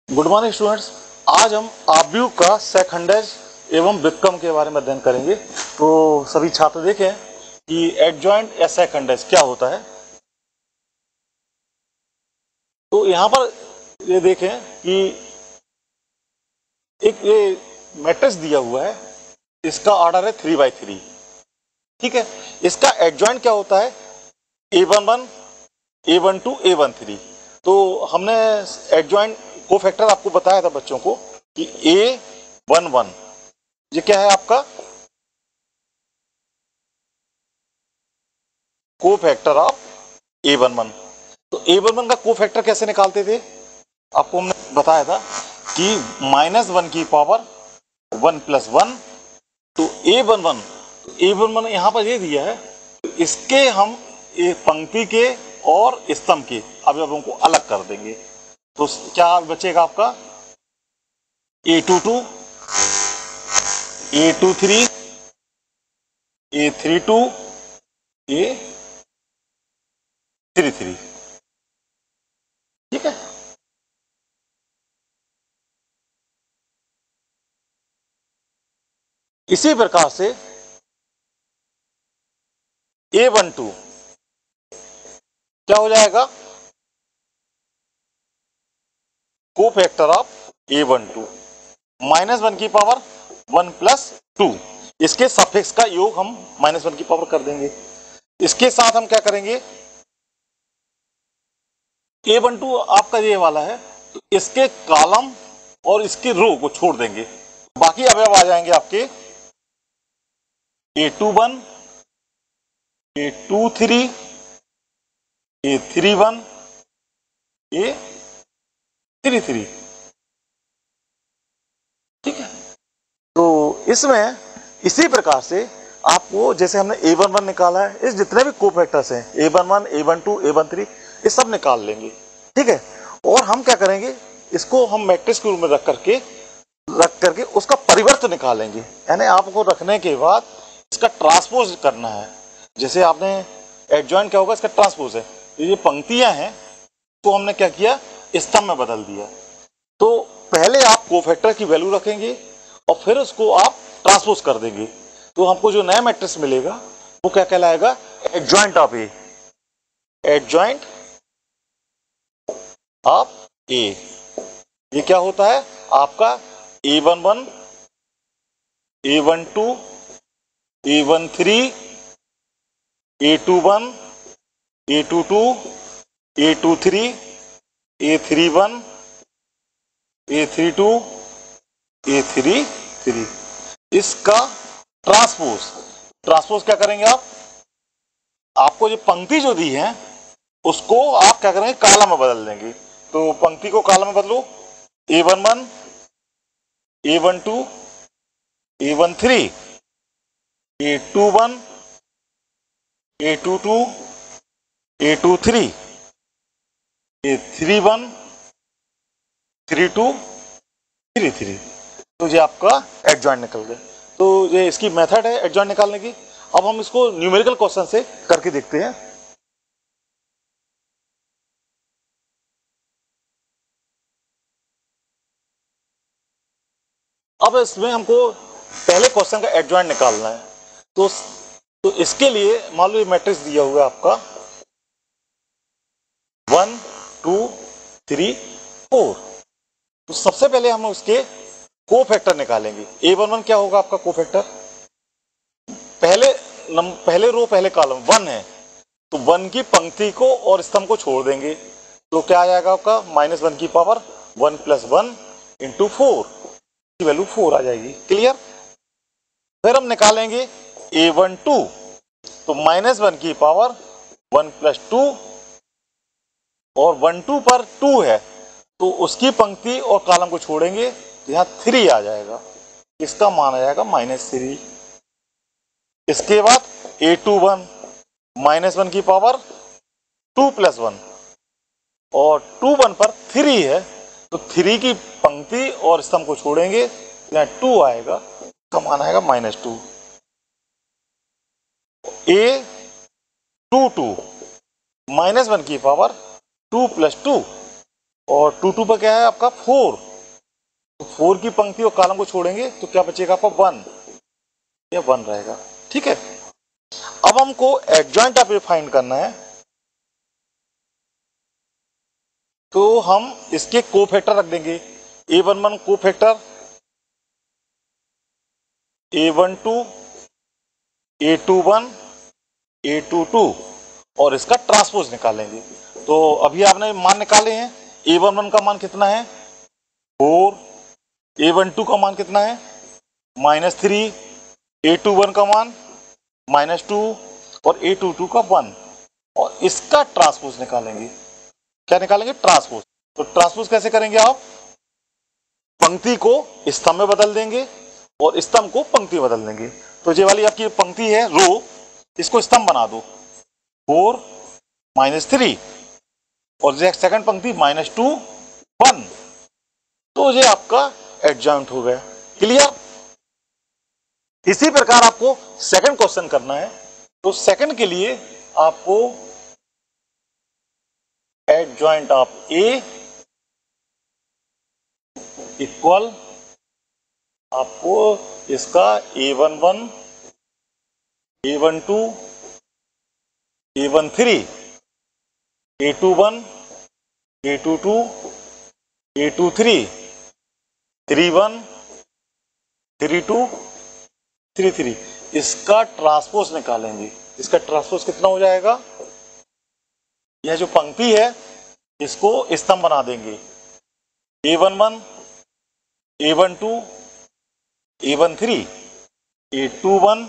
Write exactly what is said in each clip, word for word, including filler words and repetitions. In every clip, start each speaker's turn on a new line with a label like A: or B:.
A: Good morning students. आज हम आव्यूह का सेकंडेज एवं व्युत्क्रम के बारे में अध्ययन करेंगे। तो सभी छात्र देखें कि एडजॉइंट या सेकंडेज क्या होता है। तो यहाँ पर ये देखें कि एक ये मैट्रिक्स दिया हुआ है, इसका ऑर्डर है थ्री बाई थ्री। ठीक है, इसका एडजॉइंट क्या होता है? A one one, A one two, A one three. तो हमने एडजॉइंट कोफैक्टर आपको बताया था बच्चों को कि ए वन वन ये क्या है आपका cofactor of A one one. तो ए वन वन का कोफैक्टर कैसे निकालते थे? आपको हमने बताया था कि माइनस वन की पावर वन प्लस वन। तो A one one A one one यहाँ पर ये दिया है, तो इसके हम एक पंक्ति के और स्तंभ के अवयवों को अलग कर देंगे। तो क्या बचेगा आपका A two two, A two three, A three two, A three three. ठीक है, इसी प्रकार से ए वन टू क्या हो जाएगा? Cofactor of A one two minus one की पावर वन प्लस टू, इसके सफिक्स का योग हम माइनस वन की पावर कर देंगे। इसके साथ हम क्या करेंगे? ए वन टू आपका ये वाला है, तो इसके कॉलम और इसके रो को छोड़ देंगे, बाकी अवयव आ जाएंगे आपके A two one, A two three, A three one, A three three. ठीक है, तो इसमें इसी प्रकार से आपको जैसे हमने ए वन वन निकाला है, इस जितने भी कोफैक्टर्स हैं A one one, A one two, A one three, ये सब निकाल लेंगे। ठीक है, और हम क्या करेंगे, इसको हम मैट्रिक्स के रूप में रख करके रख करके उसका परिवर्त निकालेंगे। यानी आपको रखने के बाद इसका ट्रांसपोज करना है। जैसे आपने एडजॉइंट क्या होगा, इसका ट्रांसपोज है। ये पंक्तियां हैं तो हमने क्या किया, स्तंभ में बदल दिया। तो पहले आप कोफैक्टर की वैल्यू रखेंगे और फिर उसको आप ट्रांसपोज कर देंगे, तो हमको जो नया मैट्रिक्स मिलेगा वो क्या कहलाएगा? Adjoint of A, adjoint of A. ये क्या होता है आपका? A one one, A one two, A one three, A two one, A two two, A two three, A three one, A three two, A three three. इसका transpose transpose क्या करेंगे आप? आपको जो पंक्ति जो दी है उसको आप क्या करेंगे, कॉलम में बदल देंगे। तो पंक्ति को कॉलम में बदलो, A one one, A one two, A one three, A two one, A two two, A two three, A three one, three two, three three. तो ये आपका एडजॉइंट निकल गया। तो ये इसकी मेथड है एडजॉइंट निकालने की। अब हम इसको न्यूमेरिकल क्वेश्चन से करके देखते हैं। अब इसमें हमको पहले क्वेश्चन का एडजॉइंट निकालना है। तो तो इसके लिए मान लो ये मैट्रिक्स दिया हुआ है आपका वन टू थ्री फोर। तो सबसे पहले हम उसके कोफैक्टर निकालेंगे। ए वन वन क्या होगा आपका कोफैक्टर? पहले नम, पहले रो पहले कॉलम वन है, तो वन की पंक्ति को और स्तंभ को छोड़ देंगे। तो क्या आ जाएगा आपका? माइनस वन की power one plus one into four की वैल्यू फोर आ जाएगी। क्लियर? फिर हम निकालेंगे ए वन टू, तो माइनस वन की पावर वन प्लस टू, और वन टू पर टू है तो उसकी पंक्ति और कॉलम को छोड़ेंगे, तो यहां थ्री आ जाएगा। इसका मान आ जाएगा माइनस थ्री। इसके बाद A two one, minus one की पावर टू प्लस वन, और टू वन पर थ्री है तो थ्री की पंक्ति और स्तंभ को छोड़ेंगे, यहाँ टू आएगा, का मान आएगा minus two. A two two, minus one की पावर टू प्लस टू, और टू टू पर क्या है आपका फोर, तो फोर की पंक्ति और कॉलम को छोड़ेंगे तो क्या बचेगा आपका वन, या वन रहेगा। ठीक है, अब हमको एडजॉइंट आप फाइंड करना है, तो हम इसके कोफैक्टर रख देंगे। A one one cofactor, A one two, A two one, A two two, और इसका ट्रांसपोज निकालेंगे। तो अभी आपने मान निकाले हैं, ए वन वन का मान कितना है फोर, ए वन टू का मान कितना है minus three, A two one का मान माइनस टू, और ए टू टू का वन, और इसका ट्रांसपोज निकालेंगे। क्या निकालेंगे? ट्रांसपोज। तो ट्रांसपोज कैसे करेंगे आप? पंक्ति को स्तंभ में बदल देंगे और स्तंभ को पंक्ति में बदल देंगे। तो ये वाली आपकी पंक्ति है रो, इसको स्तंभ बना दो, फोर माइनस थ्री, और ये सेकंड पंक्ति माइनस टू वन, तो ये आपका एडजॉइंट हो गया। क्लियर? इसी प्रकार आपको सेकंड क्वेश्चन करना है। तो सेकंड के लिए आपको एडजॉइंट ऑफ ए इक्वल आपको इसका A one one, A one two, A one three, A two one, A two two, A two three, three one, three two, three three, इसका transpose निकालेंगे। इसका ट्रांसपोज कितना हो जाएगा? यह जो पंक्ति है इसको स्तंभ बना देंगे, A one one, A one two, A one three, A two one,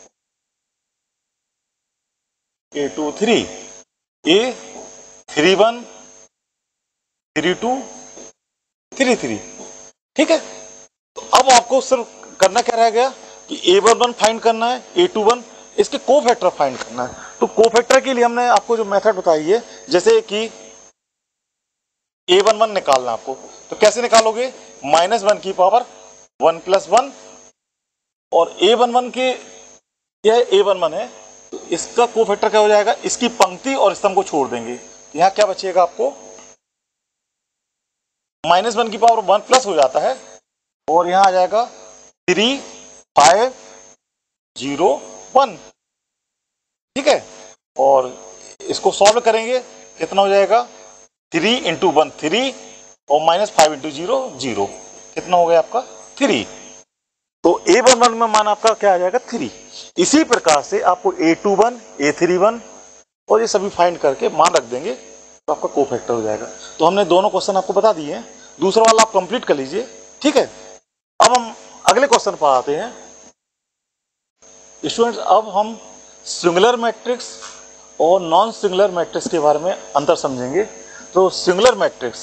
A: A two three, A three one, three two, three three. ठीक है, तो अब आपको सिर्फ करना क्या रह गया कि ए वन वन फाइंड करना है, ए टू वन, इसके कोफैक्टर फाइंड करना है। तो कोफैक्टर के लिए हमने आपको जो मेथड बताई है, जैसे कि ए वन वन निकालना आपको, तो कैसे निकालोगे? माइनस वन की पावर वन प्लस वन, और ए वन वन के यह ए वन वन है, तो इसका कोफैक्टर क्या हो जाएगा? इसकी पंक्ति और स्तंभ को छोड़ देंगे, यहां क्या बचेगा आपको? माइनस वन की पावर वन प्लस हो जाता है, और यहां आ जाएगा थ्री फाइव जीरो वन। ठीक है, और इसको सॉल्व करेंगे, कितना हो जाएगा? थ्री इंटू वन थ्री, और minus five into zero zero, कितना हो गया आपका? थ्री। तो ए वन वन में मान आपका क्या आ जाएगा? थ्री। इसी प्रकार से आपको A two one, A three one, और ये सभी फाइंड करके मान रख देंगे, तो आपका कोफैक्टर हो जाएगा। तो हमने दोनों क्वेश्चन आपको बता दिए हैं, दूसरा वाला आप कंप्लीट कर लीजिए। ठीक है, अब हम अगले क्वेश्चन पर आते हैं। स्टूडेंट्स, अब हम सिंगुलर मैट्रिक्स और नॉन सिंगुलर मैट्रिक्स के बारे में अंतर समझेंगे। तो singular matrix,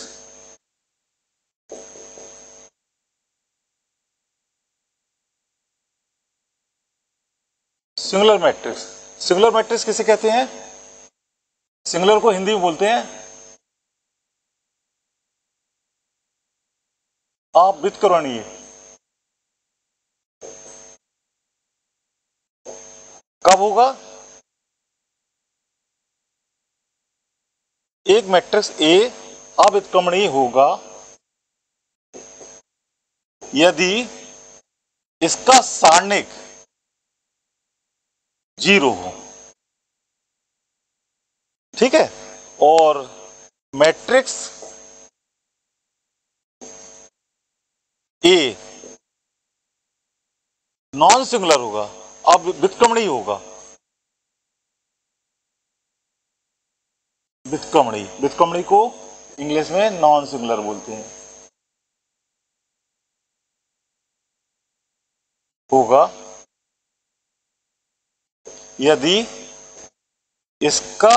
A: singular matrix singular matrix किसे कहते हैं? सिंगुलर को हिंदी में बोलते हैं अव्युत्क्रमणीय। कब होगा? एक मैट्रिक्स ए अव्युत्क्रमणीय होगा यदि इसका सारणिक जीरो हो। ठीक है, और मैट्रिक्स ए नॉन सिंगुलर होगा, अब व्युत्क्रमणीय होगा। व्युत्क्रमणीय व्युत्क्रमणीय को इंग्लिश में नॉन सिंगुलर बोलते हैं। होगा यदि इसका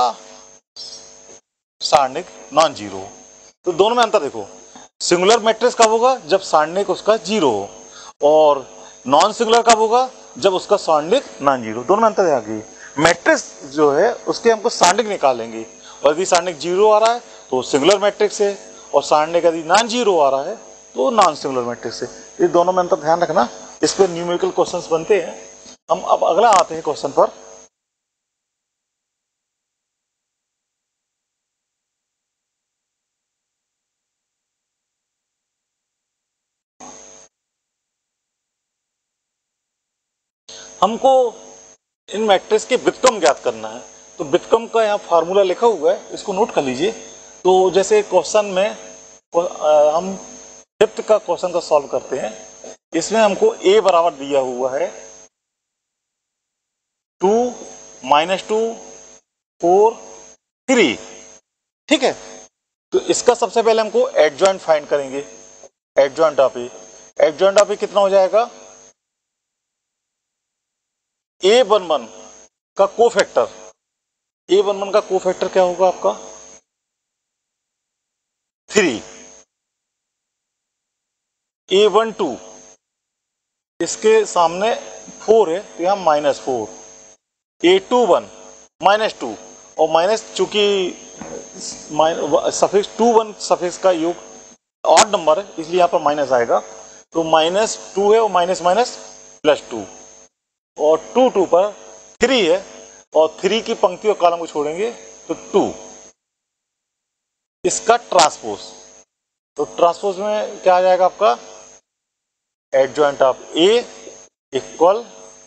A: सारणिक नॉन जीरो हो। तो दोनों में अंतर देखो, सिंगुलर मैट्रिक्स कब होगा? जब सारणिक उसका जीरो हो, और नॉन सिंगुलर कब होगा? जब उसका सारणिक नॉन जीरो। दोनों में अंतर है। मैट्रिक्स जो है उसके हमको सारणिक निकालेंगे, और यदि सारणिक जीरो आ रहा है तो सिंगुलर मैट्रिक्स है, और सारणिक यदि नॉन जीरो आ रहा है तो नॉन सिंगुलर मैट्रिक्स है। ये दोनों में अंतर ध्यान रखना, इस पर न्यूमेरिकल क्वेश्चंस बनते हैं। हम अब अगला आते हैं क्वेश्चन पर। हमको इन मैट्रिक्स के व्युत्क्रम ज्ञात करना है। तो व्युत्क्रम का यहाँ फार्मूला लिखा हुआ है, इसको नोट कर लीजिए। तो जैसे क्वेश्चन में हम फिफ्थ का क्वेश्चन का सॉल्व करते हैं, इसमें हमको ए बराबर दिया हुआ है two minus two four three, ठीक है। तो इसका सबसे पहले हमको एडजॉइंट फाइंड करेंगे। Adjoint of A, adjoint of A कितना हो जाएगा, ए वन वन का कोफैक्टर, ए वन वन का कोफैक्टर क्या होगा आपका थ्री, ए वन टू इसके सामने फोर है तो यहां minus four, A two one minus two, और माइनस चूंकि सफिक्स टू वन सफिक्स का योग ऑड नंबर है इसलिए यहाँ पर माइनस आएगा। तो माइनस टू है और माइनस माइनस प्लस टू, और टू टू पर थ्री है और थ्री की पंक्ति और कॉलम को छोड़ेंगे तो टू, इसका ट्रांसपोज। तो ट्रांसपोज में क्या आ जाएगा आपका adjoint of A equal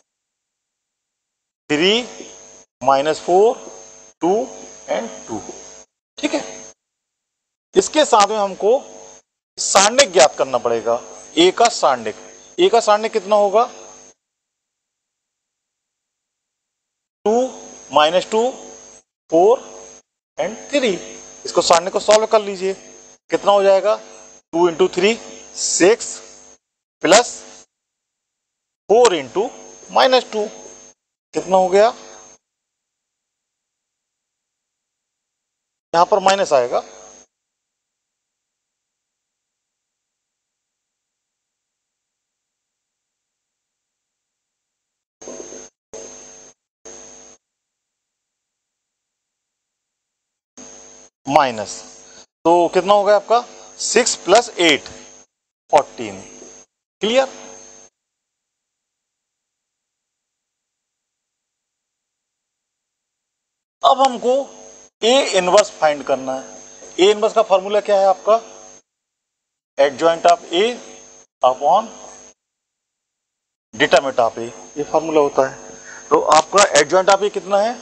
A: three minus four two and two, ठीक है। इसके साथ में हमको सारणिक ज्ञात करना पड़ेगा, ए का सारणिक। ए का सारणिक कितना होगा two minus two four and three. इसको सारणिक को सॉल्व कर लीजिए, कितना हो जाएगा two into three six plus four into minus two, कितना हो गया, यहां पर माइनस आएगा। माइनस, तो कितना हो गया आपका six plus eight fourteen, clear. अब हमको ए इनवर्स फाइंड करना है। ए इनवर्स का फॉर्मूला क्या है आपका adjoint of A upon determinant of A, ये फॉर्मूला होता है। तो आपका एडजॉइंट ऑफ ए कितना है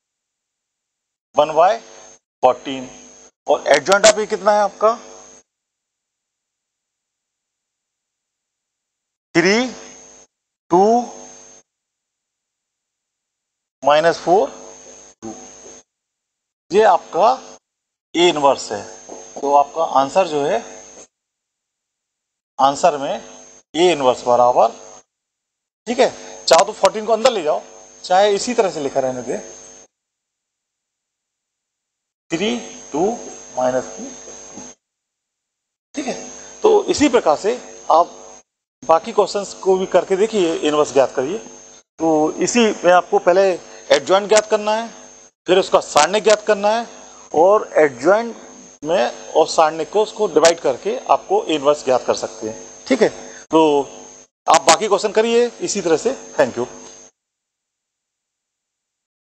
A: वन बाय फोर्टीन, और एडजॉइंट ऑफ ए कितना है आपका three two minus four two, ये आपका ए इनवर्स है। तो आपका आंसर जो है, आंसर में ए इनवर्स बराबर, ठीक है। चाहो तो फोर्टीन को अंदर ले जाओ, चाहे इसी तरह से लिखा रहने दे, थ्री टू माइनस टू, ठीक है। तो इसी प्रकार से आप बाकी क्वेश्चंस को भी करके देखिए, इनवर्स ज्ञात करिए। तो इसी में आपको पहले एडजॉइंट ज्ञात करना है, फिर उसका सारणिक ज्ञात करना है, और एडजॉइंट में और सारणिक को उसको डिवाइड करके आपको इनवर्स ज्ञात कर सकते हैं, ठीक है। तो आप बाकी क्वेश्चन करिए इसी तरह से। Thank you.